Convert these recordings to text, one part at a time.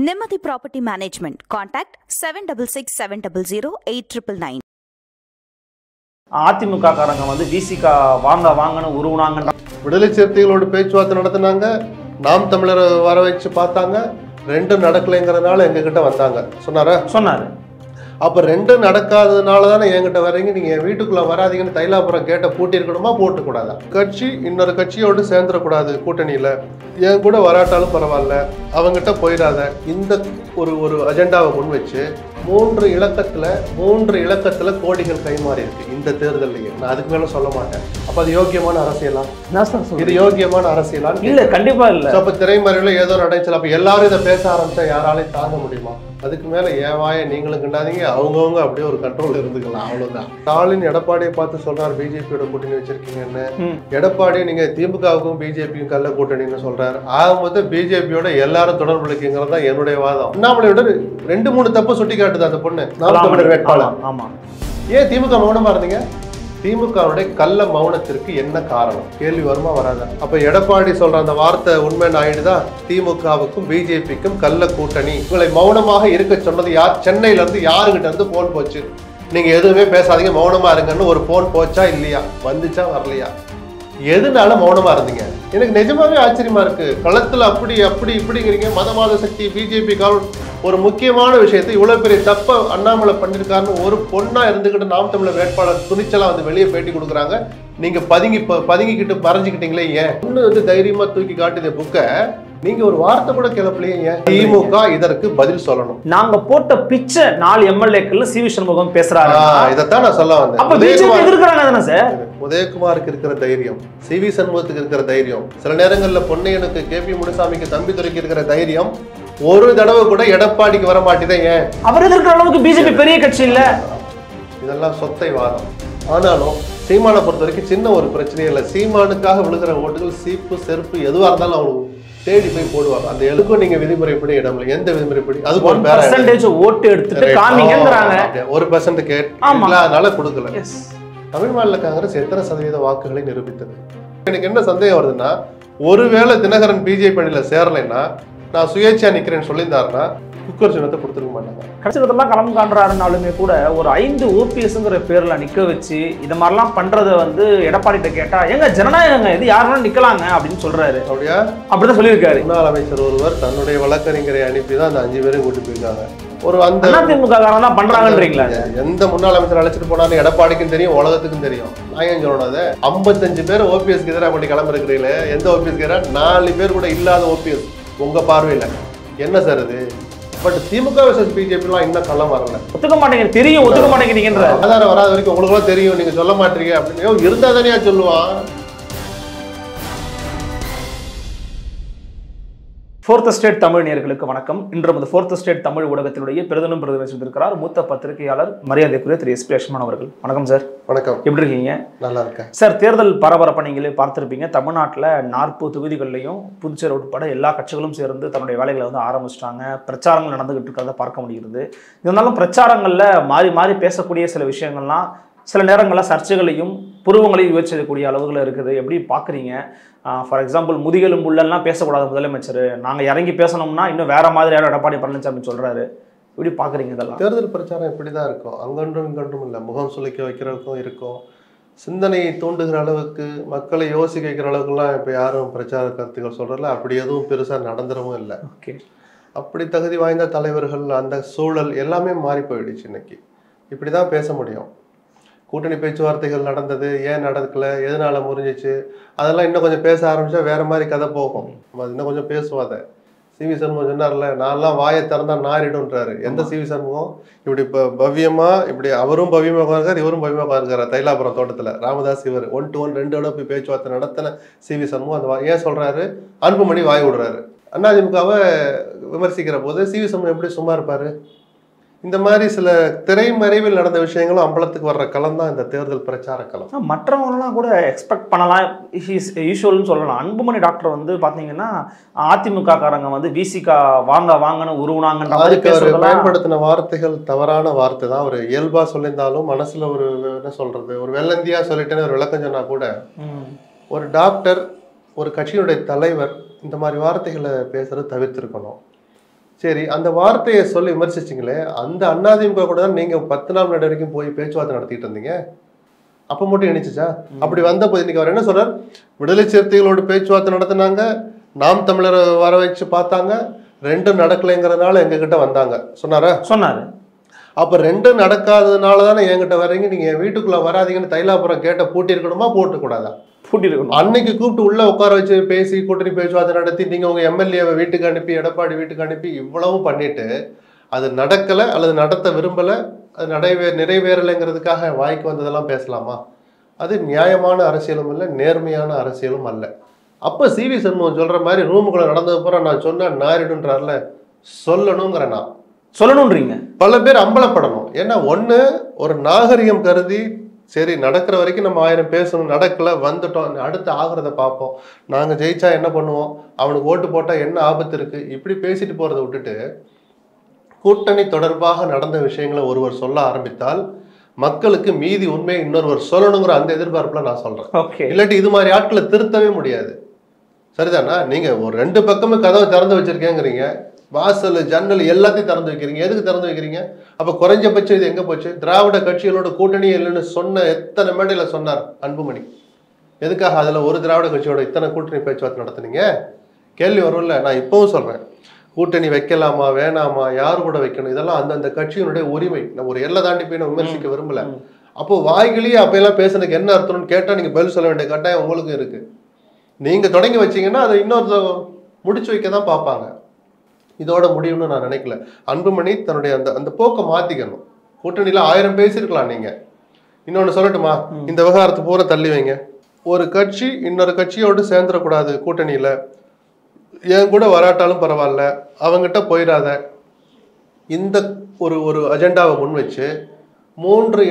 Nemathi Property Management. Contact 7667008999. AIADMK காரங்க வந்து விசிக வாங்கன்னு உருவாங்க. விடுதலை சிறுத்தைகளோடு பேச்சுவார்த்தை நடத்தினாங்க. நாம் தமிழரை வர வச்சு பார்த்தாங்க. ரெண்டும் நடக்கலைங்கிறதுனால எங்ககிட்ட வந்தாங்க. சொன்னாரு. அப்ப ரெண்டும் நடக்காததுனால தானே என்கிட்ட வரீங்க. நீங்க என் வீட்டுக்குள்ள வராதீங்கன்னு தைலாபுரம் கேட்ட பூட்டி இருக்கணுமா, போட்டு கூடாதா? கட்சி இன்னொரு கட்சியோடு சேர்ந்துடக்கூடாது கூட்டணியில. என் கூட வராட்டாலும் பரவாயில்ல, அவங்ககிட்ட போயிடாத. இந்த ஒரு அஜெண்டாவை முன் வச்சு மூன்று இலக்கத்துல கோடிகள் கைமாறி இருக்கு இந்த தேர்தலையே. நான் அதுக்கு மேல சொல்ல மாட்டேன். அப்ப அது யோக்கியமான அரசியலா? இது யோக்கியமான அரசியலா? இல்ல, கண்டிப்பா இல்ல. அப்ப திரைமறையில ஏதோ நடந்துச்சு. அப்ப எல்லாரும் இதை பேச ஆரம்பிச்சா யாராலையும் தாங்க முடியுமா? அதுக்கு மேல ஏவாய நீங்களும் கிண்டாதீங்க. அவங்கவுங்க அப்படியே ஒரு கண்ட்ரோல் இருந்துக்கலாம், அவ்வளவுதான். ஸ்டாலின் எடப்பாடியை பார்த்து சொல்றாரு பிஜேபியோட கூட்டணி வச்சிருக்கீங்கன்னு. எடப்பாடி நீங்க திமுகவுக்கும் பிஜேபிக்கும் கள்ள கூட்டணின்னு சொல்றாரு. ஆகும்போது பிஜேபியோட எல்லாரும் தொடர்பு இருக்குங்கிறது தான் என்னுடைய வாதம். அண்ணாமலையோட 2-3 தப்பு சுட்டி காட்டுது அந்த பொண்ணு. நாம் தமிழர் வேட்பாளர். ஆமா, ஏன் திமுக மௌனமா இருந்தீங்க? திமுகவுடைய கள்ள மௌனத்திற்கு என்ன காரணம்? கேள்வி வருமா வராதா? அப்ப எடப்பாடி சொல்ற அந்த வார்த்தை உண்மைன்னு ஆயிடுதா? திமுகவுக்கும் பிஜேபிக்கும் கள்ள கூட்டணி. உங்களை மௌனமாக இருக்க சொன்னது யார்? சென்னையில இருந்து யாருகிட்ட இருந்து போன் போச்சு? நீங்க எதுவுமே பேசாதீங்க, மௌனமா இருங்கன்னு ஒரு போன் போச்சா இல்லையா? வந்துச்சா வரலையா? எதுனால மௌனமா இருந்தீங்க? எனக்கு நிஜமாவே ஆச்சரியமா இருக்கு. களத்துல அப்படி இப்படிங்கிறீங்க. மதவாத சக்தி பிஜேபி ஒரு முக்கியமான விஷயத்தை இவ்வளவு பெரிய தப்ப அண்ணாமலை பண்ணிருக்காருன்னு ஒரு பொண்ணா இருந்துகிட்டு நாம் தமிழர் வேட்பாளர் துணிச்சலா வந்து வெளியே பேட்டி கொடுக்குறாங்க. நீங்க பதுங்கிக்கிட்டு மறைஞ்சுக்கிட்டீங்களே ஏன்? ஒண்ணு வந்து தைரியமா தூக்கி காட்டுத புக்க நீங்க ஒரு வார்த்தை கூட கிளப்பலையே ஏன்? திமுக இதற்கு பதில் சொல்லணும். நாங்க போட்ட பிச்சை 4 எம்எல்ஏக்கள் சி வி சண்முகம் பேசுறாரு. இதைத்தான் நான் சொல்ல வந்தேன். உதயகுமாருக்கு இருக்கிற தைரியம், சி வி சண்முகத்துக்கு இருக்கிற தைரியம், சில நேரங்கள்ல பொன்னையனுக்கு KP முனுசாமிக்கு தம்பிதுரைக்கு இருக்கிற தைரியம் ஒரு தடவை கூட எடப்பாடிக்கு வர மாட்டேதே ஏன்? அவர் இருக்கிற அளவுக்கு பிஜேபி பெரிய கட்சி இல்ல. இதெல்லாம் சொத்தை வாதம். ஆனாலும் சீமானை பொறுத்த வரைக்கும் சின்ன ஒரு பிரச்சனையே இல்லை. சீமானுக்காக விழுகிற ஓட்டுகள் சீப்பு செருப்பு எதுவா இருந்தாலும் அவங்களுக்கு தேடி போய் போடுவாங்க. அந்த எழுக்கும் நீங்க விதிமுறைப்படி இடம் இல்லை. எந்த விதிமுறைப்படி? அது 1% ஓட்டு எடுத்துட்டு காமிங்கங்கறாங்க. 1% கேட்கல, அதனால கொடுக்கல. தமிழ் மாநில காங்கிரஸ் எத்தனை சதவீத வாக்குகளை நிரூபித்தது? எனக்கு என்ன சந்தேகம் வருதுன்னா, ஒருவேளை தினகரன் பிஜேபி அணியில சேரலைன்னா நான் சுயேட்சையா நிக்கிறேன்னு சொல்லியிருந்தாருன்னா குக்கர் சின்னத்தை கொடுத்துருக்க மாட்டாங்க. கட்சிகள்லாம் களம் காண்றாருனாலுமே கூட ஒரு 5 OPSங்கிற பேர்ல நிக்க வச்சு இது மாதிரிலாம் பண்றதை வந்து எடப்பாடிட்ட கேட்டா எங்க ஜனநாயகங்க, இது யாருனாலும் நிக்கலாங்க அப்படின்னு சொல்றாரு. அப்படியா? அப்படிதான் சொல்லியிருக்காரு. முன்னாள் அமைச்சர் ஒருவர் தன்னுடைய வழக்கறிஞரை அனுப்பிதான் அந்த 5 பேரையும் கூட்டு போயிருக்காங்க. ஒரு அந்த அதிமுக காரன் தான் பண்றாங்கன்றீங்களா? எந்த முன்னாள் அமைச்சர் அழைச்சிட்டு போனாலும் எடப்பாடிக்கும் தெரியும், உலகத்துக்கும் தெரியும். நான் ஏன் சொல்லணும்? 55 பேர் ஓபிஎஸ்க்கு எதிராக அப்படி கிளம்பிருக்கிறீங்களே, எந்த ஓபிஎஸ்க்கு எதிராக 4 பேர் கூட இல்லாத ஓபிஎஸ் உங்க பார்வையில என்ன சார் இது? பட் திமுக வெர்சஸ் பிஜேபிலாம் இன்னும் களம் வரல. ஒத்துக்க மாட்டேங்க, தெரியும் ஒத்துக்க மாட்டேங்கிறீங்கன்ற ஆதாரம் வராத வரைக்கும் உங்களுக்கு தெரியும், நீங்க சொல்ல மாட்டீங்க அப்படின்னு இருந்தா தானே சொல்லுவான். ஃபோர்த் ஸ்டேட் தமிழ் நேயர்களுக்கு வணக்கம். இன்று நமது ஃபோர்த் ஸ்டேட் தமிழ் ஊடகத்தினுடைய பிரதமர் செய்திருக்கிறார் மூத்த பத்திரிகையாளர் மரியாதைக்குரிய திரு SP லட்சுமணன் அவர்கள். வணக்கம் சார். வணக்கம். எப்படி இருக்கீங்க? நல்லா இருக்கேன் சார். தேர்தல் பரபரப்பை நீங்களே பார்த்துருப்பீங்க. தமிழ்நாட்டில் 40 தொகுதிகளிலையும் புதுச்சேரி உட்பட எல்லா கட்சிகளும் சேர்ந்து தன்னுடைய வேலைகளை வந்து ஆரம்பிச்சிட்டாங்க. பிரச்சாரங்கள் நடந்துகிட்டு இருக்கிறத பார்க்க முடிகிறது. இருந்தாலும் பிரச்சாரங்களில் மாறி மாறி பேசக்கூடிய சில விஷயங்கள்லாம் சில நேரங்களில் சர்ச்சைகளையும் புருவங்களையும் யோசிக்கக்கூடிய அளவுகள் இருக்குது. எப்படி பார்க்குறீங்க? ஃபார் எக்ஸாம்பிள் முதுகெலும்புள்ளெல்லாம் பேசக்கூடாது முதலமைச்சர், நாங்கள் இறங்கி பேசணும்னா இன்னும் வேற மாதிரியான எடப்பாடி பழனிசாமி சொல்றாரு. எப்படி பார்க்குறீங்க இதெல்லாம்? தேர்தல் பிரச்சாரம் இப்படி தான் இருக்கும். அங்கொன்றும் இங்கொன்றும் இல்லை. முகம் சுளிக்க வைக்கிறதுக்கும் இருக்கும், சிந்தனையை தூண்டுகிற அளவுக்கு மக்களை யோசிக்க வைக்கிற அளவுக்குலாம் இப்போ யாரும் பிரச்சார கருத்துக்கள் சொல்கிறதில்ல. அப்படி எதுவும் பெருசாக நடந்துடவும் இல்லை. ஓகே. அப்படி தகுதி வாய்ந்த தலைவர்கள், அந்த சூழல் எல்லாமே மாறி போயிடுச்சு. இன்னைக்கு இப்படி தான் பேச முடியும். கூட்டணி பேச்சுவார்த்தைகள் நடந்தது, ஏன் நடக்கல, எதனால முறிஞ்சிச்சு, அதெல்லாம் இன்னும் கொஞ்சம் பேச ஆரம்பிச்சா வேற மாதிரி கதை போகும். அது இன்னும் கொஞ்சம் பேசுவாத. சி வி சண்முகம் சொன்னார்ல, நான்லாம் வாயை திறந்தா நாரிடும்ன்றாரு. எந்த சி வி சண்முகம்? இப்படி இப்போ பவ்யமா, இப்படி அவரும் பவ்யமா உட்காருக்காரு, இவரும் பவ்யமா உட்காருக்காரு தைலாபுரம் தோட்டத்தில். ராமதாஸ் இவர் 1 to 1 2 போய் பேச்சுவார்த்தை நடத்தின சி வி சண்முகம் அந்த ஏன் சொல்றாரு? அன்புமணி வாய் விடுறாரு. அதிமுகவை விமர்சிக்கிற போது சி வி சண்முகம் எப்படி சும்மா இருப்பாரு? இந்த மாதிரி சில திரைமறைவில் நடந்த விஷயங்களும் அம்பலத்துக்கு வர்ற களம் தான் இந்த தேர்தல் பிரச்சார களம். மற்றவங்கலாம் கூட எக்ஸ்பெக்ட் பண்ணலாம், யூஷுவல்னு சொல்லலாம். அன்புமணி டாக்டர் வந்து பார்த்தீங்கன்னா அதிமுக காரங்க வந்து விசிக வாங்கன்னு உருவாங்க. அதுக்கு அவர் பயன்படுத்தின வார்த்தைகள் தவறான வார்த்தை தான். அவர் இயல்பா சொல்லியிருந்தாலும் மனசுல ஒரு என்ன சொல்றது, ஒரு வெள்ளந்தியா சொல்லிட்டேன்னு ஒரு விளக்கம் சொன்னா கூட, ஒரு டாக்டர், ஒரு கட்சியினுடைய தலைவர் இந்த மாதிரி வார்த்தைகளை பேசுறது தவிர்த்திருக்கணும். சரி, அந்த வார்த்தையை சொல்லி விமர்சிச்சிங்களே, அந்த அதிமுக கூட தான் நீங்க 10 நாள் முன்னாடி வரைக்கும் போய் பேச்சுவார்த்தை நடத்திட்டு இருந்தீங்க. அப்ப மட்டும் இணைச்சிச்சா? அப்படி வந்த போது இன்னைக்கு அவர் என்ன சொல்றார்? விடுதலை சிறுத்தைகளோடு பேச்சுவார்த்தை நடத்தினாங்க, நாம் தமிழரை வர வச்சு பார்த்தாங்க, 2 நடக்கலைங்கிறதுனால எங்ககிட்ட வந்தாங்க சொன்னாரா? சொன்னாரு. அப்ப 2 நடக்காததுனால தானே என்கிட்ட வர்றீங்க, நீங்க என் வீட்டுக்குள்ள வராதீங்கன்னு தைலாபுரம் கேட்ட பூட்டி இருக்கணுமா போட்டு கூடாதா? அன்னைக்கு கூப்பிட்டு உள்ள உட்கார வச்சு பேசி கூட்டணி பேச்சுவார்த்தை நடத்தி நீங்க உங்க எம்எல்ஏவை வீட்டுக்கு அனுப்பி, எடப்பாடி வீட்டுக்கு அனுப்பி இவ்வளவும் பண்ணிட்டு அது நடக்கல அல்லது நடத்த விரும்பல, அது நிறைவேறலைங்கிறதுக்காக வாய்க்கு வந்ததெல்லாம் பேசலாமா? அது நியாயமான அரசியலும் இல்லை, நேர்மையான அரசியலும் அல்ல. அப்ப சிவி சண்முகம் சொல்ற மாதிரி ரூமுக்குள்ள நடந்தது பூரா நான் சொன்ன நாரிடுன்றார்ல, சொல்லணுங்கிற நான் சொல்லணும்ன்றீங்க. பல பேர் அம்பலப்படணும். ஏன்னா ஒண்ணு, ஒரு நாகரிகம் கருதி சரி நடக்கிற வரைக்கும் நம்ம 1000 பேசணும், நடக்கல வந்துட்டோம், அடுத்து ஆகிறத பார்ப்போம், நாங்க ஜெயிச்சா என்ன பண்ணுவோம், அவனுக்கு ஓட்டு போட்டா என்ன ஆபத்து இருக்கு, இப்படி பேசிட்டு போறதை விட்டுட்டு கூட்டணி தொடர்பாக நடந்த விஷயங்களை ஒருவர் சொல்ல ஆரம்பித்தால் மக்களுக்கு மீதி உண்மையை இன்னொருவர் சொல்லணுங்கிற அந்த எதிர்பார்ப்புல நான் சொல்றேன். இல்லாட்டி இது மாதிரி ஆட்களை திருத்தவே முடியாது. சரிதானா? நீங்க ஒரு 2 பக்கமும் கதவை திறந்து வச்சிருக்கேங்கிறீங்க, வாசல் ஜன்னல் எல்லாத்தையும் திறந்து வைக்கிறீங்க. எதுக்கு திறந்து வைக்கிறீங்க? அப்ப குறைஞ்சபட்சம் இது எங்க போச்சு? திராவிட கட்சிகளோட கூட்டணி இல்லைன்னு சொன்ன எத்தனை மேடையில சொன்னார் அன்புமணி? எதுக்காக அதுல ஒரு திராவிட கட்சியோட இத்தனை கூட்டணி பேச்சுவார்த்தை நடத்துனீங்க? கேள்வி வரும்ல. நான் இப்பவும் சொல்றேன், கூட்டணி வைக்கலாமா வேணாமா, யாரு கூட வைக்கணும், இதெல்லாம் அந்தந்த கட்சியினுடைய உரிமை. நான் ஒரு எல்லை தாண்டி போய் நான் விமர்சிக்க விரும்பல. அப்போ வாய்களையே அப்ப எல்லாம் பேசுனதுக்கு என்ன அர்த்தம்னு கேட்டா நீங்க பதில் சொல்ல வேண்டிய கட்டாயம் உங்களுக்கு இருக்கு. நீங்க தொடங்கி வச்சீங்கன்னா அதை இன்னொரு முடிச்சு வைக்க தான் பார்ப்பாங்க. இதோட முடியும்னு நான் நினைக்கல. அன்புமணி தன்னுடைய அந்த போக்கை மாத்திக்கணும். கூட்டணியில 1000 பேசியிருக்கலாம். நீங்க இன்னொன்னு சொல்லட்டுமா? இந்த விவகாரத்தை பூரா தள்ளி வைங்க. ஒரு கட்சி இன்னொரு கட்சியோடு சேர்ந்துடக்கூடாது, கூட்டணியில என் கூட வராட்டாலும் பரவாயில்ல, அவங்ககிட்ட போயிடாத, இந்த ஒரு அஜெண்டாவை முன் வச்சு 3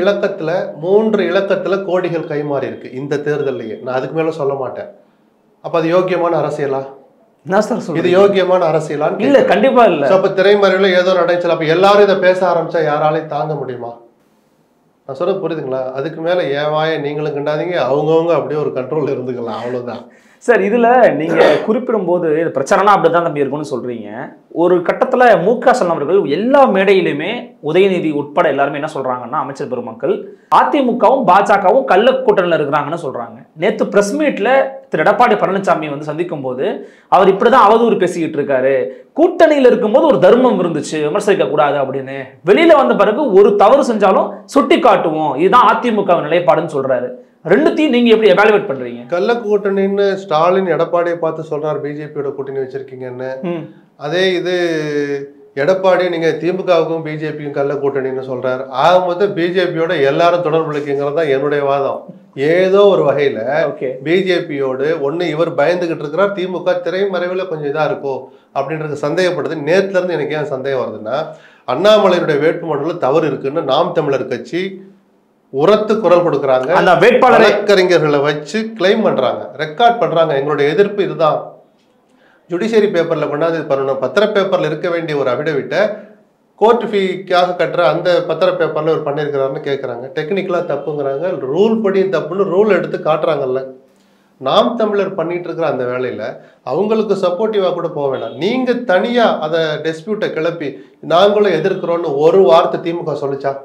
இலக்கத்துல கோடிகள் கைமாறி இருக்கு இந்த தேர்தலையே. நான் அதுக்கு மேல சொல்ல மாட்டேன். அப்ப அது யோக்கியமான அரசியலா? இது யோக்கியமான அரசியலான்னு இல்ல, கண்டிப்பா இல்ல. அப்ப திரைமறைவுல ஏதோ நடந்துச்சு, அப்ப எல்லாரும் இதை பேச ஆரம்பிச்சா யாராலையும் தாங்க முடியுமா? நான் சொல்றது புரியுதுங்களா? அதுக்கு மேல ஏன் வாய நீங்களும் கண்டாதீங்க, அவங்கவுங்க அப்படியே ஒரு கண்ட்ரோல் இருந்துக்கலாம், அவ்வளவுதான். சார், இதுல நீங்க குறிப்பிடும் போது பிரச்சாரம்னா அப்படிதான் தம்பி இருக்கும்னு சொல்றீங்க. ஒரு கட்டத்துல மு.க. ஸ்டாலின் அவர்கள் எல்லா மேடையிலுமே உதயநிதி உட்பட எல்லாருமே என்ன சொல்றாங்கன்னா, அமைச்சர் பெருமக்கள் அதிமுகவும் பாஜகவும் கள்ள கூட்டணியில் இருக்கிறாங்கன்னு சொல்றாங்க. நேற்று பிரஸ் மீட்ல திரு எடப்பாடி பழனிசாமி வந்து சந்திக்கும் போது அவர் இப்படிதான் அவதூறு பேசிக்கிட்டு இருக்காரு, கூட்டணியில் இருக்கும்போது ஒரு தர்மம் இருந்துச்சு, விமர்சிக்க கூடாது அப்படின்னு. வெளியில வந்த பிறகு ஒரு தவறு செஞ்சாலும் சுட்டி காட்டுவோம், இதுதான் அதிமுக நிலைப்பாடுன்னு சொல்றாரு. ரெண்டுத்தையும் நீங்க எப்படி எவாலுவேட் பண்றீங்க? கள்ள கூட்டணின்னு ஸ்டாலின் எடப்பாடியை பார்த்து சொல்றாரு, பிஜேபியோட கூட்டணி வச்சிருக்கீங்கன்னு. அதே இது எடப்பாடி நீங்க திமுகவுக்கும் பிஜேபியும் கள்ள கூட்டணின்னு சொல்றாரு. ஆக மொத்தம் பிஜேபியோட எல்லாரும் தொடர்பு இருக்குங்கிறது தான் என்னுடைய வாதம். ஏதோ ஒரு வகையில பிஜேபியோடு ஒண்ணு இவர் பயந்துகிட்டு இருக்கிறார், திமுக திரைமறைவுல கொஞ்சம் இதா இருக்கும் அப்படின்றது சந்தேகப்படுது. நேத்துல இருந்து எனக்கு ஏன் சந்தேகம் வருதுன்னா, அண்ணாமலையுடைய வேட்புமனுல தவறு இருக்குன்னு நாம் தமிழர் கட்சி உரத்து குரல் கொடுக்குறாங்க. அந்த வேட்பாளர் வழக்கறிஞர்களை வச்சு கிளைம் பண்றாங்க, ரெக்கார்ட் பண்றாங்க, எங்களுடைய எதிர்ப்பு இதுதான். ஜுடிஷியரி பேப்பர்ல கொண்டாந்து பண்ணணும். பத்திர பேப்பர்ல இருக்க வேண்டிய ஒரு அபிடவிட்டை கோர்ட் ஃபீக்காக கட்டுற அந்த பத்திர பேப்பர்ல ஒரு பண்ணியிருக்கிறாருன்னு கேட்கறாங்க. டெக்னிக்கலா தப்புங்கிறாங்க, ரூல் படி தப்புன்னு ரூல் எடுத்து காட்டுறாங்கல்ல. நாம் தமிழர் பண்ணிட்டு இருக்கிற அந்த வேலையில அவங்களுக்கு சப்போர்ட்டிவா கூட போக வேண்டாம். நீங்க தனியா அதை டிஸ்பியூட்டை கிளப்பி நாங்களும் எதிர்க்கிறோம்னு ஒரு வார்த்தை திமுக சொல்லிச்சா?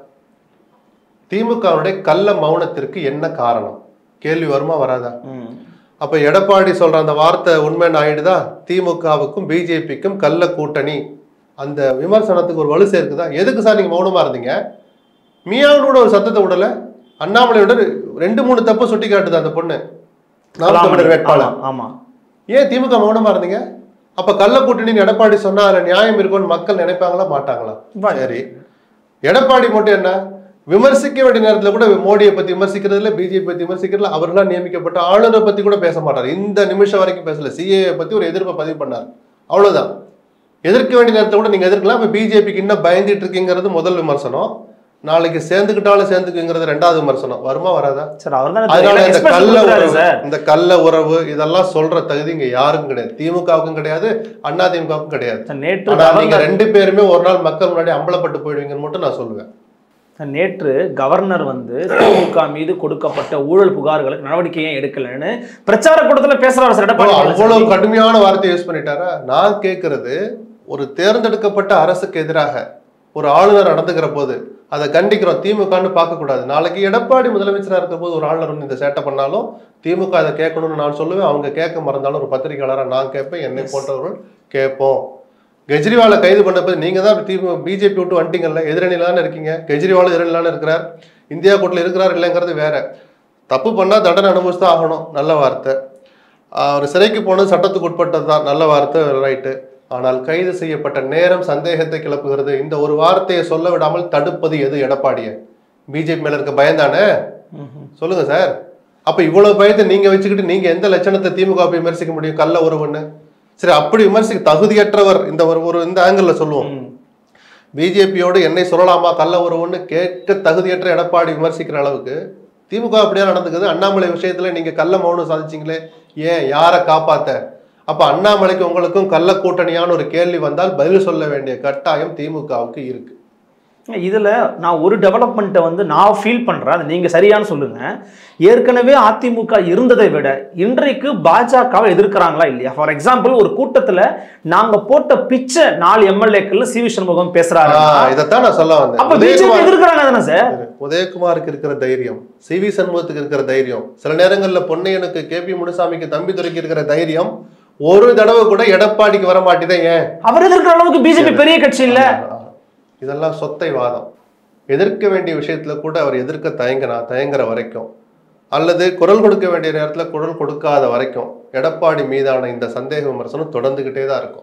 திமுகவுடைய கள்ள மௌனத்திற்கு என்ன காரணம்? கேள்வி வருமா வராதா? அப்ப எடப்பாடி சொல்ற அந்த வார்த்தை உண்மைன்னு ஆயிடுதா? திமுகவுக்கும் பிஜேபிக்கும் கள்ள கூட்டணி அந்த விமர்சனத்துக்கு ஒரு வலு சேர்க்குதா? எதுக்கு சார் நீங்க மௌனமா இருந்தீங்க? மியானோட ஒரு சத்தத்தை விடல, அண்ணாமலையோட 2-3 தப்பு சுட்டி காட்டுது அந்த பொண்ணு, நாம் தமிழர் வேட்பாளர். ஆமா, ஏன் திமுக மௌனமா இருந்தீங்க? அப்ப கள்ள கூட்டணின்னு எடப்பாடி சொன்னா அதுல நியாயம் இருக்கும்னு மக்கள் நினைப்பாங்களா மாட்டாங்களா? சரி, எடப்பாடி மட்டும் என்ன விமர்சிக்க வேண்டிய நேரத்தில் கூட மோடியை பத்தி விமர்சிக்கிறதுல, பிஜேபி பத்தி விமர்சிக்கிறதுல, அவர்களால் நியமிக்கப்பட்ட ஆளுநரை பத்தி கூட பேச மாட்டார். இந்த நிமிஷம் வரைக்கும் பேசல. சிஏஏ பத்தி ஒரு எதிர்ப்பை பதிவு பண்ணார், அவ்வளவுதான். எதிர்க்க வேண்டிய நேரத்தை கூட நீங்க எதிர்க்கலாம். இப்ப பிஜேபிக்கு இன்னும் பயந்துட்டு இருக்கீங்கிறது முதல் விமர்சனம். நாளைக்கு சேர்ந்துக்கிட்டாலும் சேர்ந்துக்குங்கிறது 2வது விமர்சனம். வருமா வராதா? அதனால இந்த கள்ள உறவு இதெல்லாம் சொல்ற தகுதி இங்க யாருக்கும் கிடையாது. திமுகவுக்கும் கிடையாது, அதிமுகவுக்கும் கிடையாது. நீங்க 2 பேருமே ஒரு நாள் மக்கள் முன்னாடி அம்பலப்பட்டு போயிடுவீங்கன்னு மட்டும் நான் சொல்லுவேன். நேற்று கவர்னர் வந்து திமுக மீது கொடுக்கப்பட்ட ஊழல் புகார்களுக்கு நடவடிக்கையே எடுக்கலன்னு பிரச்சார கூட்டத்தில் பேசுறாரு. அவ்வளவு கடுமையான வார்த்தை யூஸ் பண்ணிட்டாரா? நான் கேட்கறது, ஒரு தேர்ந்தெடுக்கப்பட்ட அரசுக்கு எதிராக ஒரு ஆளுநர் நடந்துக்கிற போது அதை கண்டிக்கிறோம், திமுகன்னு பார்க்கக்கூடாது. நாளைக்கு எடப்பாடி முதலமைச்சராக இருக்கிற போது ஒரு ஆளுநர் வந்து இந்த சேட்டை பண்ணாலும் திமுக அதை கேட்கணும்னு நான் சொல்லுவேன். அவங்க கேட்க மறந்தாலும் ஒரு பத்திரிகையாளராக நான் கேட்பேன், என்னை போன்றவர்கள் கேட்போம். கெஜ்ரிவாலை கைது பண்ண நீங்க தான் பிஜேபி விட்டு வந்துட்டீங்கல்ல, எதிரணிலான்னு இருக்கீங்க. கெஜ்ரிவாலும் எதிரணிலான்னு இருக்கிறார், இந்தியா கூட்டில் இருக்கிறார் இல்லைங்கிறது வேற. தப்பு பண்ணால் தண்டனை அனுபவிச்சு தான் ஆகணும், நல்ல வார்த்தை. அவர் சிறைக்கு போனது சட்டத்துக்கு உட்பட்டது தான், நல்ல வார்த்தை, ரைட்டு. ஆனால் கைது செய்யப்பட்ட நேரம் சந்தேகத்தை கிளப்புகிறது. இந்த ஒரு வார்த்தையை சொல்ல விடாமல் தடுப்பது எது? எடப்பாடியை. பிஜேபி மேல இருக்க பயந்தானே? சொல்லுங்க சார். அப்ப இவ்வளவு பயத்தை நீங்க வச்சுக்கிட்டு நீங்க எந்த லட்சணத்தை திமுக விமர்சிக்க முடியும்? கள்ள ஒருவன்னு. சரி, அப்படி விமர்சிக்க தகுதியற்றவர் இந்த ஒரு இந்த ஆங்கிள் சொல்லுவோம். பிஜேபியோடு என்னை சொல்லலாமா கள்ள ஒருவன்னு கேட்க தகுதியற்ற எடப்பாடி விமர்சிக்கிற அளவுக்கு திமுக அப்படியே நடந்துக்குது. அண்ணாமலை விஷயத்துல நீங்க கள்ள மௌனம் சாதிச்சிங்களே, ஏன்? யாரை காப்பாத்த? அப்ப அண்ணாமலைக்கு உங்களுக்கும் கள்ள கூட்டணியான ஒரு கேள்வி வந்தால் பதில் சொல்ல வேண்டிய கட்டாயம் திமுகவுக்கு இருக்கு. இதுல நான் ஒரு டெவலப்மெண்ட்டை வந்து நான் ஃபீல் பண்றேன், அது நீங்க சரியானு சொல்லுங்க. ஏற்கனவே அதிமுக இருந்ததை விட இன்றைக்கு பாஜகவை எதிர்க்கிறாங்களா இல்லையா? ஃபார் எக்ஸாம்பிள், ஒரு கூட்டத்துல நாங்க போட்ட பிச்சை 4 எம்எல்ஏக்கள் சி வி சண்முகம் பேசுறாரு. இதைத்தான் நான் சொல்ல வந்தேன். அப்ப பிஜேபி எதிர்க்கிறாங்க தானே சார்? உதயகுமாருக்கு இருக்கிற தைரியம், சி வி சண்முகத்துக்கு இருக்கிற தைரியம், சில நேரங்கள்ல பொன்னையனுக்கு கே.பி. முனுசாமிக்கு தம்பி துரைக்கு இருக்கிற தைரியம் ஒரு தடவை கூட எடப்பாடிக்கு வர மாட்டேதே. ஏன்? அவர் எதிர்க்கிற அளவுக்கு பிஜேபி பெரிய கட்சி இல்ல. இதெல்லாம் சொத்தை வாதம். எதிர்க்க வேண்டிய விஷயத்துல கூட அவர் எதிர்க்க தயங்குற வரைக்கும், அல்லது குரல் கொடுக்க வேண்டிய நேரத்துல குரல் கொடுக்காத வரைக்கும் எடப்பாடி மீதான இந்த சந்தேக விமர்சனம் தொடர்ந்துகிட்டே தான் இருக்கும்.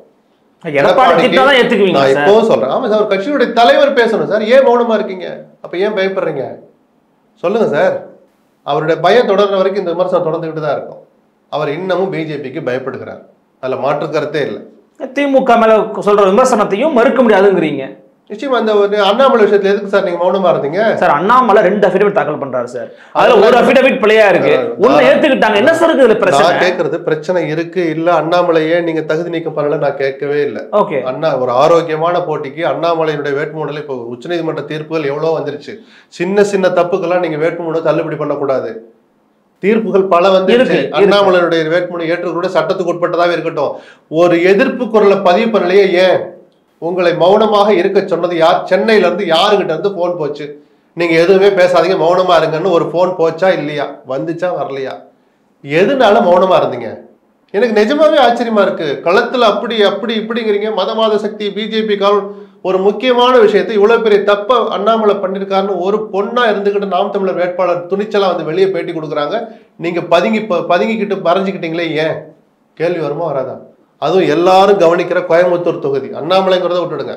நான் இப்போ சொல்றேன், ஆமா சார், ஒரு கட்சியுடைய தலைவர் பேசணும் சார். ஏன் மௌனமா இருக்கீங்க? அப்ப ஏன் பயப்படுறீங்க? சொல்லுங்க சார். அவருடைய பயம் தொடர்ற வரைக்கும் இந்த விமர்சனம் தொடர்ந்துகிட்டு தான் இருக்கும். அவர் இன்னமும் பிஜேபிக்கு பயப்படுகிறார், அதுல மாற்று கருத்தே இல்லை. திமுக மேல சொல்ற விமர்சனத்தையும் மறுக்க முடியாதுங்கிறீங்க. நிச்சயமா. அந்த அண்ணாமலை விஷயத்துல எதுக்கு சார் நீங்க மௌனமா இருந்தீங்க? சார், அண்ணாமலை 2 அஃபிடவிட் தாக்கல் பண்றாரு சார். அதுல ஒரு அஃபிடவிட் பிழையா இருக்கு, ஒண்ணு ஏத்துக்கிட்டாங்க. என்ன சார் இதுல பிரச்சனை? நான் கேக்குறது பிரச்சனை இருக்கு இல்ல, அண்ணாமலையே நீங்க தகுதி நீக்கம் பண்ணல நான் கேட்கவே இல்லை. ஓகே, அண்ணா ஒரு ஆரோக்கியமான போட்டிக்கு அண்ணாமலையினுடைய வேட்புமனுல இப்போ உச்சநீதிமன்ற தீர்ப்புகள் எவ்வளவு வந்துருச்சு. சின்ன சின்ன தப்புக்கெல்லாம் நீங்க வேட்புமனு தள்ளுபடி பண்ணக்கூடாது. தீர்ப்புகள் பல வந்து அண்ணாமலையுடைய வேட்புமனு ஏற்றுக்கூட சட்டத்துக்கு உட்பட்டதாவே இருக்கட்டும். ஒரு எதிர்ப்பு குரலை பதிவு பண்ணலையே. ஏன்? உங்களை மௌனமாக இருக்க சொன்னது யார்? சென்னையில இருந்து யாருகிட்ட இருந்து போன் போச்சு, நீங்க எதுவுமே பேசாதீங்க மௌனமா இருங்கன்னு ஒரு போன் போச்சா இல்லையா? வந்துச்சா வரலையா? எதுனால மௌனமா இருந்தீங்க? எனக்கு நிஜமாவே ஆச்சரியமா இருக்கு. களத்துல அப்படி இப்படிங்கிறீங்க. மதவாத சக்தி பிஜேபி ஒரு முக்கியமான விஷயத்தை இவ்வளவு பெரிய தப்ப அண்ணாமலை பண்ணிருக்காருன்னு ஒரு பொண்ணா இருந்துகிட்டு நாம் தமிழர் வேட்பாளர் துணிச்சலா வந்து வெளியே பேட்டி கொடுக்குறாங்க. நீங்க பதுங்கிக்கிட்டு மறைஞ்சுக்கிட்டீங்களே, ஏன்? கேள்வி வருமா வராதா? அதுவும் எல்லாரும் கவனிக்கிற கோயம்புத்தூர் தொகுதி, அண்ணாமலைங்கிறத விட்டுடுங்க,